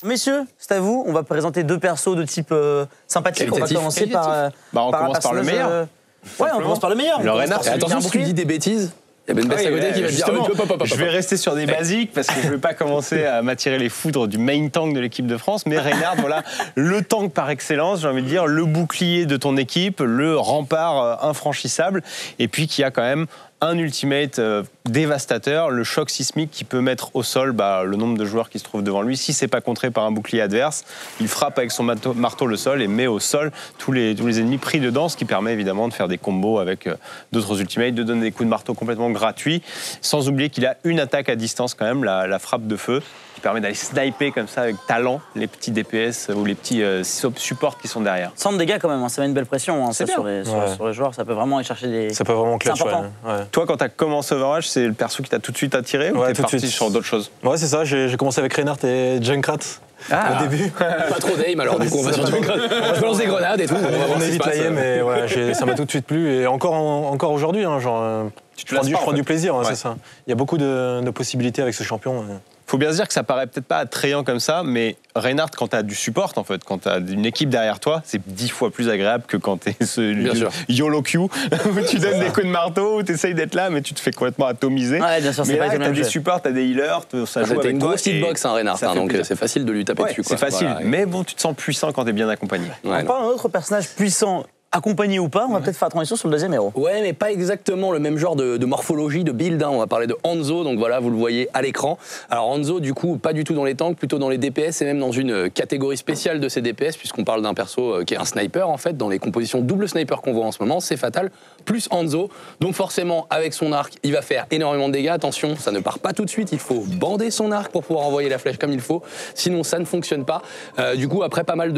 Messieurs, c'est à vous. On va présenter deux persos de type sympathique. On va commencer par. On commence par le meilleur. Ouais, on commence par le meilleur. Le Reinhardt. Attention, si tu dis des bêtises. Il y a Ben Best à côté qui va dire je vais rester sur des basiques parce que je ne vais pas commencer à m'attirer les foudres du main tank de l'équipe de France. Mais Reinhardt, voilà, le tank par excellence, j'ai envie de dire, le bouclier de ton équipe, le rempart infranchissable. Et puis qui a quand même un ultimate dévastateur, le choc sismique qui peut mettre au sol le nombre de joueurs qui se trouvent devant lui. Si c'est pas contré par un bouclier adverse, il frappe avec son marteau le sol et met au sol tous les ennemis pris dedans, ce qui permet évidemment de faire des combos avec d'autres ultimates, de donner des coups de marteau complètement gratuits, sans oublier qu'il a une attaque à distance quand même, la frappe de feu, qui permet d'aller sniper comme ça avec talent les petits DPS ou les petits supports qui sont derrière. Sans de dégâts quand même, ça met une belle pression ça, sur les joueurs, ça peut vraiment aller chercher des... Ça peut vraiment clutch, ouais. Toi, quand tu as commencé Overwatch, c'est le perso qui t'a tout de suite attiré ou t'es parti sur d'autres choses? Ouais, c'est ça, j'ai commencé avec Reinhardt et Junkrat au début. Pas trop d'aim alors, du coup on va sur Junkrat. On se balance des grenades et tout. On évite l'aim, mais ouais, ça m'a tout de suite plu. Et encore aujourd'hui, je prends du plaisir, c'est ça. Il y a beaucoup de possibilités avec ce champion. Faut bien se dire que ça paraît peut-être pas attrayant comme ça, mais Reinhardt, quand tu as du support, en fait, quand tu as une équipe derrière toi, c'est 10 fois plus agréable que quand tu es ce YOLO Q, où tu donnes des coups de marteau, où tu essayes d'être là, mais tu te fais complètement atomiser. Ouais, bien sûr, mais là, tu as des supports, tu as des healers, ça joue avec une grosse hitbox, Reinhardt, donc c'est facile de lui taper dessus. C'est facile, mais bon, tu te sens puissant quand tu es bien accompagné. On parle d'un autre personnage puissant. Accompagné ou pas, on va peut-être faire transition sur le deuxième héros. Ouais, mais pas exactement le même genre de morphologie, de build. On va parler de Hanzo, donc voilà, vous le voyez à l'écran. Alors Hanzo, du coup, pas du tout dans les tanks, plutôt dans les DPS et même dans une catégorie spéciale de ces DPS, puisqu'on parle d'un perso qui est un sniper, en fait, dans les compositions double sniper qu'on voit en ce moment, c'est Fatal, plus Hanzo. Donc forcément, avec son arc, il va faire énormément de dégâts. Attention, ça ne part pas tout de suite, il faut bander son arc pour pouvoir envoyer la flèche comme il faut, sinon ça ne fonctionne pas. Du coup, après pas mal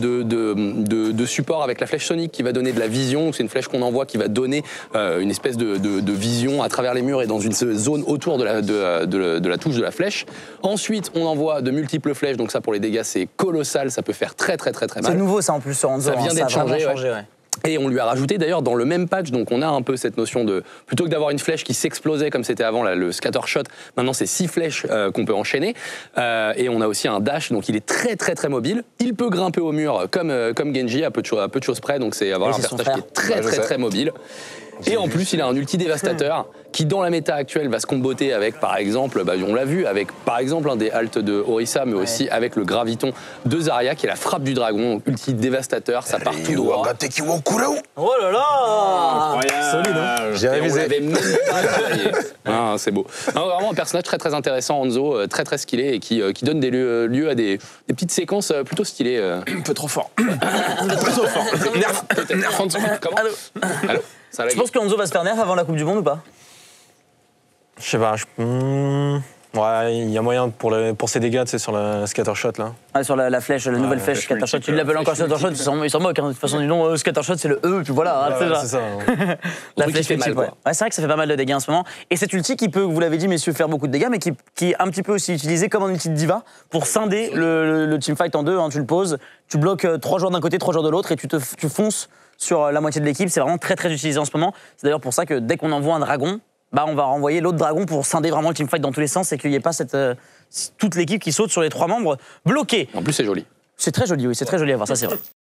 de support avec la flèche sonique qui va donner de la vision, c'est une flèche qu'on envoie qui va donner une espèce de vision à travers les murs et dans une zone autour de la touche de la flèche. Ensuite, on envoie de multiples flèches, donc ça pour les dégâts c'est colossal, ça peut faire très mal. C'est nouveau ça en plus sur Hanzo, ça vient d'être changé. Et on lui a rajouté d'ailleurs dans le même patch, donc on a un peu cette notion de, plutôt que d'avoir une flèche qui s'explosait comme c'était avant le scattershot, maintenant c'est 6 flèches qu'on peut enchaîner. Et on a aussi un dash, donc il est très mobile. Il peut grimper au mur comme Genji, à peu de choses près, donc c'est avoir un personnage qui est très mobile. Et en plus, il a un ulti dévastateur qui, dans la méta actuelle, va se comboter avec, par exemple, on l'a vu, avec par exemple un des halts de Orisa, mais aussi avec le graviton de Zarya, qui est la frappe du dragon, ulti dévastateur, ça part tout droit. Oh là là, solide, hein. J'ai révisé. Même pas travaillé. C'est beau. Non, vraiment un personnage très intéressant, Hanzo, très skillé et qui donne des lieux à des petites séquences plutôt stylées. Un peu trop fort. Un peu trop fort. Nerf Hanzo. Comment ? Allô. Je pense que Hanzo va se faire nerf avant la Coupe du Monde ou pas? Je sais pas. Ouais, il y a moyen pour ces dégâts, tu sais, sur la scattershot là. Ah, sur la flèche, la nouvelle flèche scattershot. Tu l'appelles encore scattershot, il s'en moque. De toute façon, du nom scattershot, c'est le E, puis voilà. C'est ça. La flèche fait mal. Ouais, c'est vrai que ça fait pas mal de dégâts en ce moment. Et cet ulti qui peut, vous l'avez dit, messieurs, faire beaucoup de dégâts, mais qui est un petit peu aussi utilisé comme un ulti de diva pour scinder le teamfight en deux. Tu le poses, tu bloques 3 joueurs d'un côté, 3 joueurs de l'autre, et tu fonces sur la moitié de l'équipe. C'est vraiment très utilisé en ce moment. C'est d'ailleurs pour ça que dès qu'on envoie un dragon, on va renvoyer l'autre dragon pour scinder vraiment le teamfight dans tous les sens et qu'il n'y ait pas toute l'équipe qui saute sur les 3 membres bloqués. En plus, c'est joli. C'est très joli, oui, c'est très joli à voir, ça c'est vrai.